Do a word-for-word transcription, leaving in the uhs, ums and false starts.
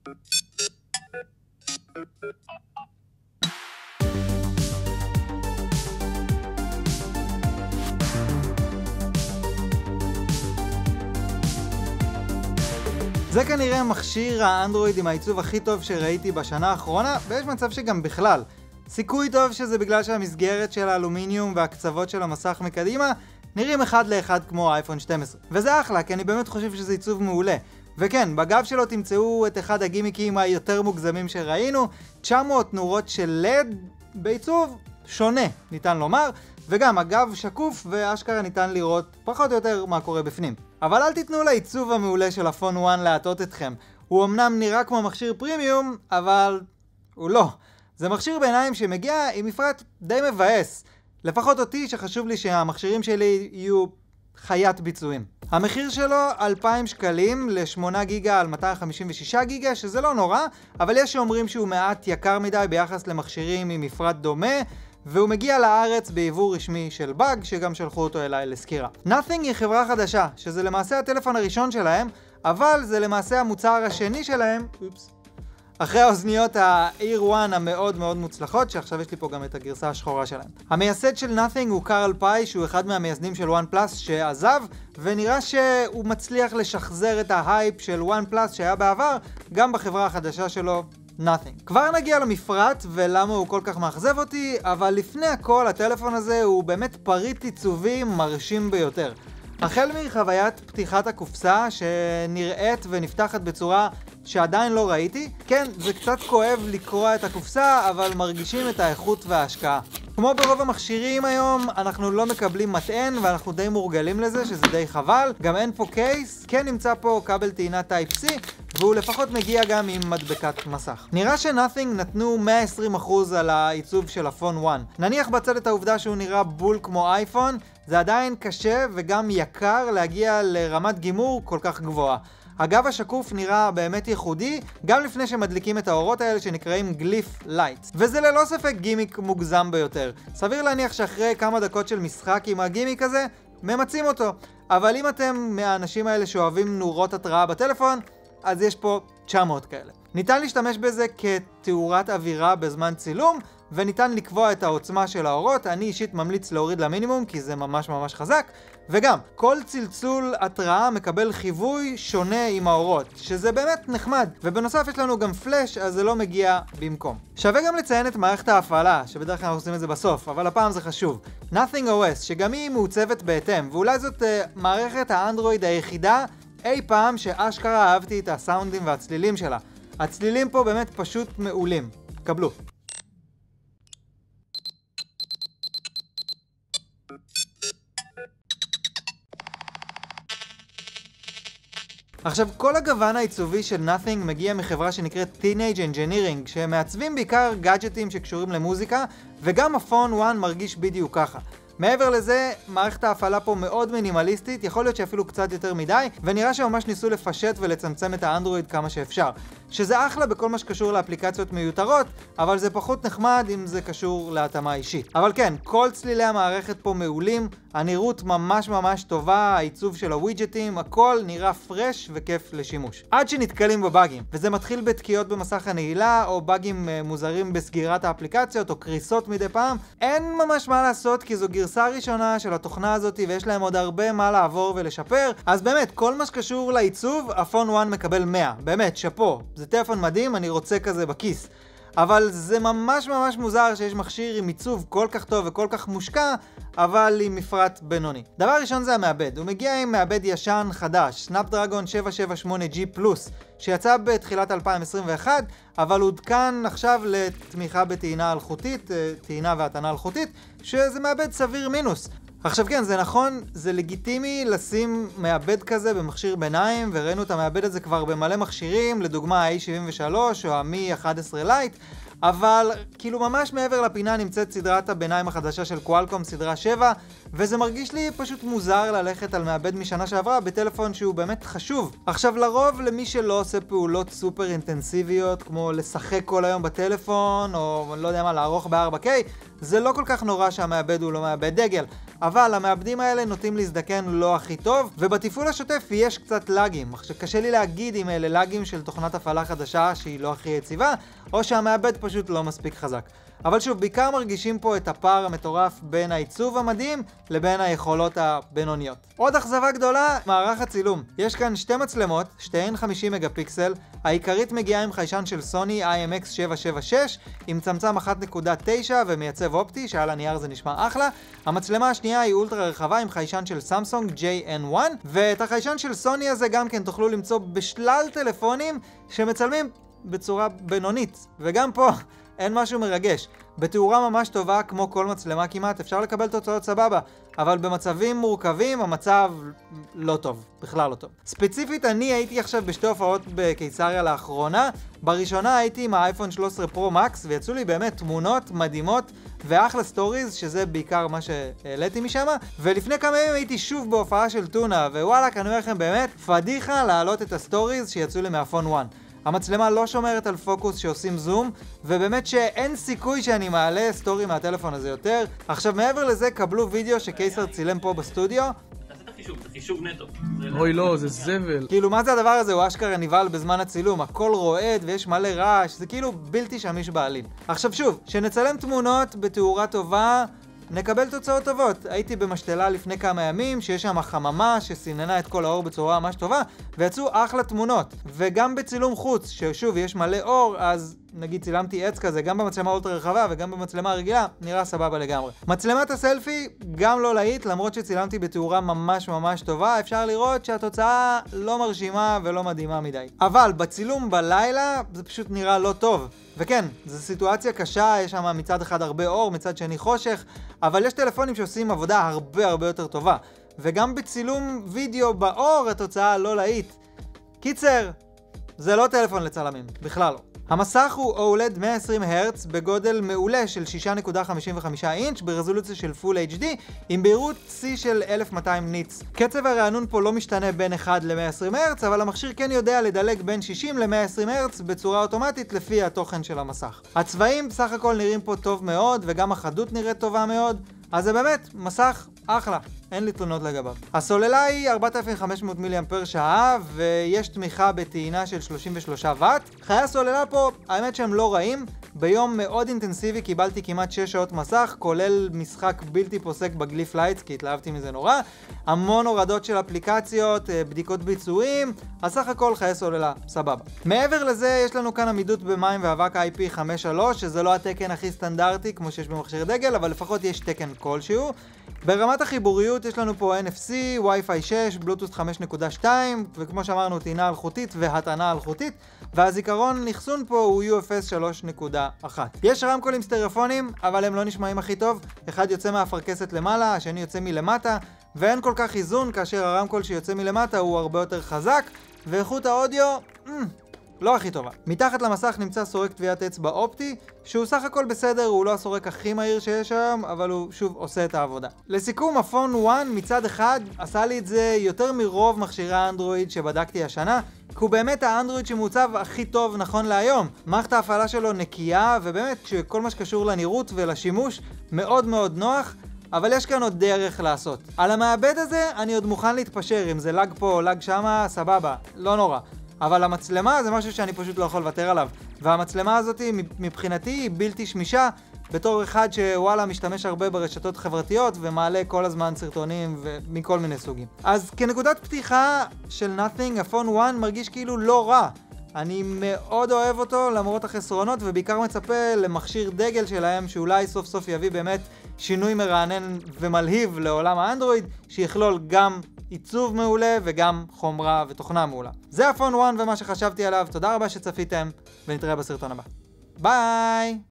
זה כנראה מכשיר האנדרואיד עם העיצוב הכי טוב שראיתי בשנה האחרונה, ויש מצב שגם בכלל. סיכוי טוב שזה בגלל שהמסגרת של האלומיניום והקצוות של המסך מקדימה נראים אחד לאחד כמו אייפון שתים עשרה. וזה אחלה, כי אני באמת חושב שזה עיצוב מעולה. וכן, בגב שלו תמצאו את אחד הגימיקים היותר מוגזמים שראינו, תשע מאות נורות של לד בעיצוב שונה, ניתן לומר, וגם הגב שקוף ואשכרה ניתן לראות פחות או יותר מה קורה בפנים. אבל אל תיתנו לעיצוב המעולה של הפון וואן להטות אתכם. הוא אמנם נראה כמו מכשיר פרימיום, אבל הוא לא. זה מכשיר בעיניים שמגיע עם מפרט די מבאס. לפחות אותי שחשוב לי שהמכשירים שלי יהיו חיית ביצועים. המחיר שלו אלפיים שקלים ל-שמונה גיגה על מאתיים חמישים ושישה גיגה, שזה לא נורא, אבל יש שאומרים שהוא מעט יקר מדי ביחס למכשירים עם מפרט דומה, והוא מגיע לארץ ביבוא רשמי של באג, שגם שלחו אותו אליי לסקירה. Nothing היא חברה חדשה, שזה למעשה הטלפון הראשון שלהם, אבל זה למעשה המוצר השני שלהם, אופס, אחרי האוזניות ה-Ear One המאוד מאוד מוצלחות, שעכשיו יש לי פה גם את הגרסה השחורה שלהם. המייסד של Nothing הוא קארל פאי, שהוא אחד מהמייסדים של OnePlus שעזב, ונראה שהוא מצליח לשחזר את ההייפ של OnePlus שהיה בעבר, גם בחברה החדשה שלו, Nothing. כבר נגיע למפרט ולמה הוא כל כך מאכזב אותי, אבל לפני הכל הטלפון הזה הוא באמת פריט עיצובי מרשים ביותר. החל מחוויית פתיחת הקופסה שנראית ונפתחת בצורה שעדיין לא ראיתי. כן, זה קצת כואב לקרוא את הקופסה, אבל מרגישים את האיכות וההשקעה. כמו ברוב המכשירים היום, אנחנו לא מקבלים מטען ואנחנו די מורגלים לזה, שזה די חבל. גם אין פה קייס, כן נמצא פה כבל טעינה טייפ סי, והוא לפחות מגיע גם עם מדבקת מסך. נראה ש-Nothing נתנו מאה ועשרים אחוז על העיצוב של הפון וואן. נניח בצד את העובדה שהוא נראה בול כמו אייפון, זה עדיין קשה וגם יקר להגיע לרמת גימור כל כך גבוהה. הגב השקוף נראה באמת ייחודי, גם לפני שמדליקים את האורות האלה שנקראים גליף לייטס. וזה ללא ספק גימיק מוגזם ביותר. סביר להניח שאחרי כמה דקות של משחק עם הגימיק הזה, ממצים אותו. אבל אם אתם מהאנשים האלה שאוהבים נורות התראה בטלפון, אז יש פה תשע מאות כאלה. ניתן להשתמש בזה כתאורת אווירה בזמן צילום, וניתן לקבוע את העוצמה של האורות. אני אישית ממליץ להוריד למינימום, כי זה ממש ממש חזק. וגם, כל צלצול התראה מקבל חיווי שונה עם האורות, שזה באמת נחמד. ובנוסף יש לנו גם פלאש, אז זה לא מגיע במקום. שווה גם לציין את מערכת ההפעלה, שבדרך כלל אנחנו עושים את זה בסוף, אבל הפעם זה חשוב. Nothing או אס, שגם היא מעוצבת בהתאם, ואולי זאת uh, מערכת האנדרואיד היחידה אי פעם שאשכרה אהבתי את הסאונדים והצלילים שלה. הצלילים פה באמת פשוט מעולים. קבלו. עכשיו, כל הגוון העיצובי של Nothing מגיע מחברה שנקראת Teenage Engineering, שהם מעצבים בעיקר גאדג'טים שקשורים למוזיקה, וגם הפון וואן מרגיש בדיוק ככה. מעבר לזה, מערכת ההפעלה פה מאוד מינימליסטית, יכול להיות שאפילו קצת יותר מדי, ונראה שממש ניסו לפשט ולצמצם את האנדרואיד כמה שאפשר. שזה אחלה בכל מה שקשור לאפליקציות מיותרות, אבל זה פחות נחמד אם זה קשור להתאמה אישית. אבל כן, כל צלילי המערכת פה מעולים, הנראות ממש ממש טובה, העיצוב של הווידג'טים, הכל נראה פרש וכיף לשימוש. עד שנתקלים בבאגים, וזה מתחיל בתקיעות במסך הנעילה, או באגים מוזרים בסגירת האפליקציות, או קריסות מדי פעם. אין ממש מה לעשות, כי זו גרסה ראשונה של התוכנה הזאת, ויש להם עוד הרבה מה לעבור ולשפר. אז באמת, כל מה שקשור לעיצוב, הפון וואן מקבל מאה. באמת, שפו. זה טלפון מדהים, אני רוצה כזה בכיס. אבל זה ממש ממש מוזר שיש מכשיר עם עיצוב כל כך טוב וכל כך מושקע, אבל עם מפרט בינוני. דבר ראשון זה המעבד. הוא מגיע עם מעבד ישן חדש, סנאפדרגון שבע שבע שמונה ג'י פלוס, שיצא בתחילת אלפיים עשרים ואחת, אבל עודכן עכשיו לתמיכה בטעינה אלחוטית, טעינה והטענה אלחוטית, שזה מעבד סביר מינוס. עכשיו כן, זה נכון, זה לגיטימי לשים מעבד כזה במכשיר ביניים, וראינו את המעבד הזה כבר במלא מכשירים, לדוגמה ה-איי שבעים ושלוש או ה-מי אחת עשרה לייט, אבל כאילו ממש מעבר לפינה נמצאת סדרת הביניים החדשה של קואלקום, סדרה שבע, וזה מרגיש לי פשוט מוזר ללכת על מעבד משנה שעברה בטלפון שהוא באמת חשוב. עכשיו לרוב למי שלא עושה פעולות סופר אינטנסיביות כמו לשחק כל היום בטלפון או לא יודע מה לערוך ב-ארבע קיי, זה לא כל כך נורא שהמעבד הוא לא מעבד דגל, אבל המעבדים האלה נוטים להזדקן לא הכי טוב, ובתפעול השוטף יש קצת לגים. עכשיו קשה לי להגיד אם אלה לגים של תוכנת הפעלה חדשה שהיא לא הכי יציבה, או שהמעבד פשוט לא מספיק חזק. אבל שוב, בעיקר מרגישים פה את הפער המטורף בין העיצוב המדהים לבין היכולות הבינוניות. עוד אכזבה גדולה, מערך הצילום. יש כאן שתי מצלמות, שתיהן חמישים מגה פיקסל, העיקרית מגיעה עם חיישן של סוני איי אם אקס שבע שבע שש, עם צמצם אחת נקודה תשע ומייצב אופטי, שעל הנייר זה נשמע אחלה. המצלמה השנייה היא אולטרה רחבה עם חיישן של סמסונג ג'יי אן וואן, ואת החיישן של סוני הזה גם כן תוכלו למצוא בשלל טלפונים שמצלמים בצורה בינונית, וגם פה אין משהו מרגש. בתאורה ממש טובה, כמו כל מצלמה כמעט, אפשר לקבל תוצאות סבבה, אבל במצבים מורכבים המצב לא טוב, בכלל לא טוב. ספציפית אני הייתי עכשיו בשתי הופעות בקיסריה לאחרונה. בראשונה הייתי עם האייפון שלוש עשרה פרו מקס, ויצאו לי באמת תמונות מדהימות ואחלה סטוריז, שזה בעיקר מה שהעליתי משם. ולפני כמה ימים הייתי שוב בהופעה של טונה, ווואלה, אני אומר לכם באמת, פדיחה להעלות את הסטוריז שיצאו לי מהפון וואן. המצלמה לא שומרת על פוקוס שעושים זום, ובאמת שאין סיכוי שאני מעלה סטורי מהטלפון הזה יותר. עכשיו מעבר לזה, קבלו וידאו שקיסר צילם פה בסטודיו. תעשה את החישוב, זה חישוב נטו. אוי לא, זה זבל. כאילו מה זה הדבר הזה? הוא אשכרה נבהל בזמן הצילום, הכל רועד ויש מלא רעש, זה כאילו בלתי שמיש בעליל. עכשיו שוב, שנצלם תמונות בתאורה טובה, נקבל תוצאות טובות. הייתי במשתלה לפני כמה ימים, שיש שם חממה שסיננה את כל האור בצורה ממש טובה, ויצאו אחלה תמונות. וגם בצילום חוץ, ששוב יש מלא אור, אז נגיד צילמתי עץ כזה, גם במצלמה אולטרה רחבה וגם במצלמה הרגילה, נראה סבבה לגמרי. מצלמת הסלפי גם לא להיט, למרות שצילמתי בתאורה ממש ממש טובה, אפשר לראות שהתוצאה לא מרשימה ולא מדהימה מדי. אבל בצילום בלילה זה פשוט נראה לא טוב. וכן, זו סיטואציה קשה, יש שם מצד אחד הרבה אור, מצד שני חושך, אבל יש טלפונים שעושים עבודה הרבה הרבה יותר טובה. וגם בצילום וידאו באור התוצאה לא להיט. קיצר, זה לא טלפון לצלמים, בכלל לא. המסך הוא אולד מאה ועשרים הרץ בגודל מעולה של שש נקודה חמישים וחמש אינץ' ברזולוציה של פול אייץ' די עם בהירות שיא של אלף ומאתיים ניטס. קצב הרענון פה לא משתנה בין אחד ל-מאה ועשרים הרץ, אבל המכשיר כן יודע לדלג בין שישים ל-מאה ועשרים הרץ בצורה אוטומטית לפי התוכן של המסך. הצבעים בסך הכל נראים פה טוב מאוד, וגם החדות נראית טובה מאוד, אז זה באמת מסך אחלה, אין לי תלונות לגביו. הסוללה היא ארבעת אלפים וחמש מאות מילי אמפר שעה, ויש תמיכה בטעינה של שלושים ושלושה וואט. חיי הסוללה פה, האמת שהם לא רעים. ביום מאוד אינטנסיבי קיבלתי כמעט שש שעות מסך, כולל משחק בלתי פוסק בגליף לייטס, כי התלהבתי מזה נורא. המון הורדות של אפליקציות, בדיקות ביצועים, אז סך הכל חיי סוללה, סבבה. מעבר לזה, יש לנו כאן עמידות במים ואבק איי פי חמש שלוש, שזה לא התקן הכי סטנדרטי כמו שיש במכשיר דגל, אבל לפחות יש תקן כלשהו. ברמת החיבוריות יש לנו פה אן אף סי, ווי-פיי שש, בלוטות' חמש נקודה שתיים, וכמו שאמרנו טעינה אלחוטית והטענה אלחוטית, והזיכרון נחסון פה הוא יו אף אס שלוש נקודה אחת. יש רמקולים סטריאופונים, אבל הם לא נשמעים הכי טוב, אחד יוצא מהאפרכסת למעלה, השני יוצא מלמטה, ואין כל כך איזון כאשר הרמקול שיוצא מלמטה הוא הרבה יותר חזק, ואיכות האודיו, mm, לא הכי טובה. מתחת למסך נמצא סורק טביעת אצבע אופטי, שהוא סך הכל בסדר, הוא לא הסורק הכי מהיר שיש היום, אבל הוא שוב עושה את העבודה. לסיכום, הפון וואן מצד אחד עשה לי את זה יותר מרוב מכשירי האנדרואיד שבדקתי השנה, כי הוא באמת האנדרואיד שמוצב הכי טוב נכון להיום. מערכת ההפעלה שלו נקייה, ובאמת שכל מה שקשור לנראות ולשימוש מאוד מאוד נוח, אבל יש כאן עוד דרך לעשות. על המעבד הזה אני עוד מוכן להתפשר, אם זה לג פה או לג שמה, סבבה, לא נורא. אבל המצלמה זה משהו שאני פשוט לא יכול לוותר עליו. והמצלמה הזאת מבחינתי היא בלתי שמישה, בתור אחד שוואלה משתמש הרבה ברשתות חברתיות ומעלה כל הזמן סרטונים ומכל מיני סוגים. אז כנקודת פתיחה של Nothing, הפון וואן מרגיש כאילו לא רע. אני מאוד אוהב אותו למרות החסרונות, ובעיקר מצפה למכשיר דגל שלהם שאולי סוף סוף יביא באמת שינוי מרענן ומלהיב לעולם האנדרואיד, שיכלול גם עיצוב מעולה וגם חומרה ותוכנה מעולה. זה הפון וואן ומה שחשבתי עליו. תודה רבה שצפיתם, ונתראה בסרטון הבא. ביי!